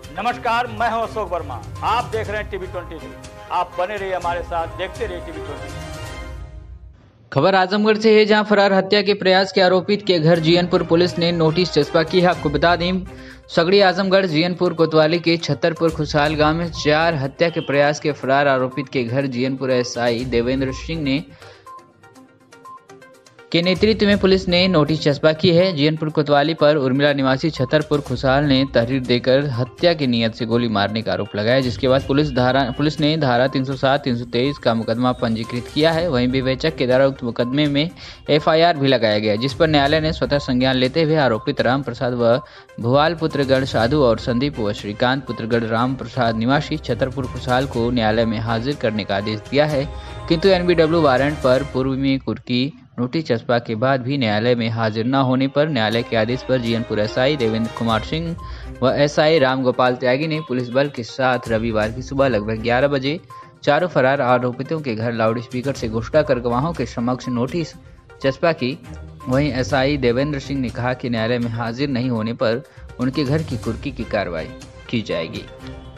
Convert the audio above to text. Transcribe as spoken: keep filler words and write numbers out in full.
नमस्कार, मैं हूं अशोक वर्मा। आप देख रहे हैं टीवी ट्वेंटी न्यूज। आप बने रहिए हमारे साथ, देखते रहिए टीवी ट्वेंटी। खबर आजमगढ़ से है, जहां फरार हत्या के प्रयास के आरोपित के घर जीयनपुर पुलिस ने नोटिस चस्पा की है। आपको बता दें, सगड़ी आजमगढ़ जीयनपुर कोतवाली के छतरपुर खुशहाल गांव में चार हत्या के प्रयास के फरार आरोपित के घर जीयनपुर एसआई देवेंद्र सिंह ने के नेतृत्व में पुलिस ने नोटिस चस्पा की है। जीयनपुर कोतवाली पर उर्मिला निवासी छतरपुर खुशहाल ने तहरीर देकर हत्या की नीयत से गोली मारने का आरोप लगाया, जिसके बाद पुलिस धारा पुलिस ने धारा तीन सौ सात तीन सौ तेईस का मुकदमा पंजीकृत किया है। वहीं विवेचक के द्वारा उक्त मुकदमे में एफआईआर भी लगाया गया, जिस पर न्यायालय ने स्वतः संज्ञान लेते हुए आरोपित राम प्रसाद व भुआल पुत्रगढ़ साधु और संदीप व श्रीकांत पुत्रगढ़ राम प्रसाद निवासी छतरपुर खुशहाल को न्यायालय में हाजिर करने का आदेश दिया है। किंतु एनबीडब्ल्यू वारंट पर पूर्व में कुर्की नोटिस चस्पा के बाद भी न्यायालय में हाजिर न होने पर न्यायालय के आदेश पर जीयनपुर एसआई देवेंद्र कुमार सिंह व एसआई राम गोपाल त्यागी ने पुलिस बल के साथ रविवार की सुबह लगभग ग्यारह बजे चारों फरार आरोपितों के घर लाउड स्पीकर से घोषणा कर गवाहों के समक्ष नोटिस चस्पा की। वहीं एसआई देवेंद्र सिंह ने कहा कि न्यायालय में हाजिर नहीं होने पर उनके घर की कुर्की की कार्रवाई की जाएगी।